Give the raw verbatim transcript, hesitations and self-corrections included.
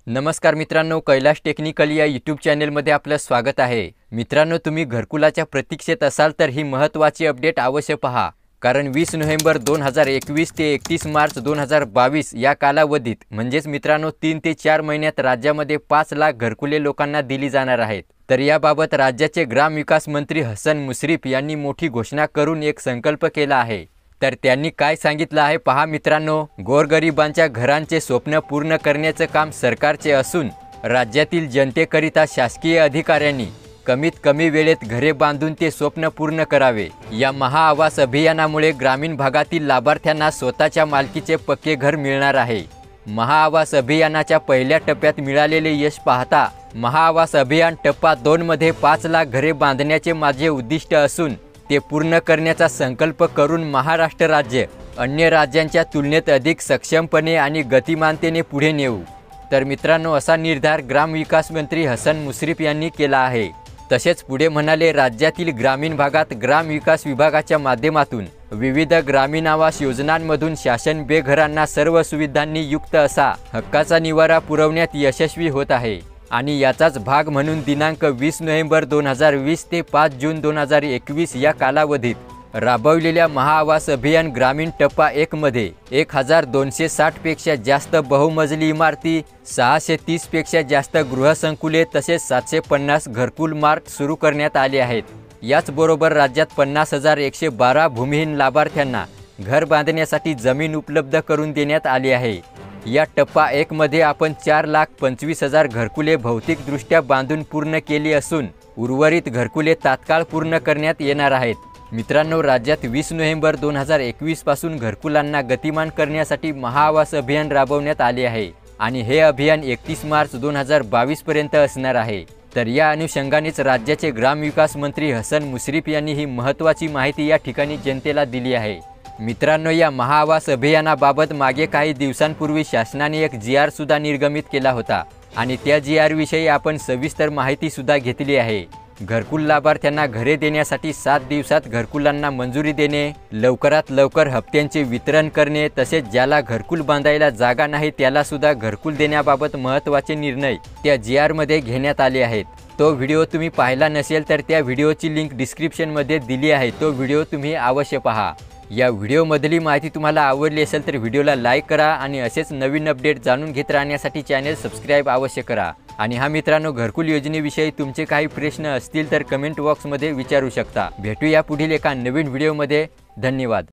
नमस्कार मित्रांनो, कैलाश टेक्निकल या यूट्यूब चॅनलमध्ये आपलं स्वागत आहे। मित्रांनो, तुम्ही घरकुलाच्या प्रतीक्षेत असाल तर ही महत्त्वाची अपडेट अवश्य पहा, कारण वीस नोव्हेंबर दोन हजार एकवीस ते एकतीस मार्च दोन हजार बावीस या कालावधीत म्हणजेच मित्रांनो तीन ते चार महिन्यात राज्यामध्ये पाच लाख घरकुले लोकांना दिली जाणार आहेत। तर याबाबत राज्याचे ग्रामविकास मंत्री हसन मुश्रीफ यांनी मोठी घोषणा करून एक संकल्प केला आहे। तर त्यांनी काय सांगितलं आहे पहा मित्रांनो, गोरगरिबांच्या घरांचे स्वप्न पूर्ण करण्याचे काम सरकारचे असून राज्यातील जनतेकरिता शासकीय अधिकाऱ्यांनी कमीत कमी वेळेत घरे बांधून ते स्वप्न पूर्ण करावे। या महाआवास अभियानामुळे ग्रामीण भागातील लाभार्थ्यांना स्वतःच्या मालकीचे पक्के घर मिळणार आहे। महाआवास अभियानाच्या पहिल्या टप्प्यात मिळालेले यश पाहता महाआवास अभियान टप्पा दोन मध्ये पाच लाख घरे बांधण्याचे माझे उद्दिष्ट असून ते पूर्ण करण्याचा संकल्प करून महाराष्ट्र राज्य अन्य राज्यांच्या तुलनेत अधिक सक्षमपणे आणि गतिमानतेने पुढे नेऊ। तर मित्रांनो, असा निर्धार ग्रामविकास मंत्री हसन मुश्रीफ यांनी केला आहे। तसेच पुढे म्हणाले, राज्यातील ग्रामीण भागात ग्रामविकास विभागाच्या माध्यमातून विविध ग्रामीण आवास योजनांमधून शासन बेघरांना सर्व सुविधांनी युक्त असा हक्काचा निवारा पुरवण्यात यशस्वी होत आहे आणि याचाच भाग म्हणून दिनांक वीस नोव्हेंबर दोन हजार वीस ते पाच जून दोन हजार एकवीस या कालावधीत राबवलेल्या महाआवास अभियान ग्रामीण टप्पा एक मध्ये एक हजार दोनशे साठ पेक्षा जास्त बहुमजली इमारती, सहाशे तीस पेक्षा जास्त गृहसंकुले तसेच सातशे पन्नास घरकुल मार्ग सुरू करण्यात आले आहेत। याचबरोबर राज्यात पन्नास हजार एकशे बारा भूमिहीन लाभार्थ्यांना घर बांधण्यासाठी जमीन उपलब्ध करून देण्यात आली आहे। या टप्पा एक मध्ये आपण चार लाख पंचवीस हजार घरकुले भौतिकदृष्ट्या बांधून पूर्ण केली असून उर्वरित घरकुले तात्काळ पूर्ण करण्यात येणार आहेत। मित्रांनो, राज्यात वीस नोव्हेंबर दोन हजार एकवीस पासून घरकुलांना गतिमान करण्यासाठी महाआवास अभियान राबवण्यात आले आहे आणि हे अभियान एकतीस मार्च दोन हजार बावीस पर्यंत असणार आहे। तर या अनुषंगानेच राज्याचे ग्रामविकास मंत्री हसन मुश्रीफ यांनी ही महत्त्वाची माहिती या ठिकाणी जनतेला दिली आहे। मित्रांनो, या महाआवास अभियानाबाबत मागे काही दिवसांपूर्वी शासनाने एक जी आर सुद्धा निर्गमित केला होता आणि त्या जी आर विषयी आपण सविस्तर माहिती सुद्धा घेतली आहे। घरकुल लाभार्थ्यांना घरे देण्यासाठी सात दिवसात घरकुलांना मंजुरी देणे, लवकरात लवकर हप्त्यांचे वितरण करणे तसेच ज्याला घरकुल बांधायला जागा नाही त्याला सुद्धा घरकुल देण्याबाबत महत्त्वाचे निर्णय त्या जी आर मध्ये घेण्यात आले आहेत। तो व्हिडिओ तुम्ही पाहिला नसेल तर त्या व्हिडिओची लिंक डिस्क्रिप्शनमध्ये दिली आहे, तो व्हिडिओ तुम्ही अवश्य पहा। या व्हिडिओमधली माहिती तुम्हाला आवडली असेल तर व्हिडिओला लाईक करा आणि असेच नवीन अपडेट जाणून घेत राहण्यासाठी चॅनल सबस्क्राईब अवश्य करा। आणि हा मित्रांनो, घरकुल योजनेविषयी तुमचे काही प्रश्न असतील तर कमेंट बॉक्समध्ये विचारू शकता। भेटूया पुढील एका नवीन व्हिडिओमध्ये। धन्यवाद।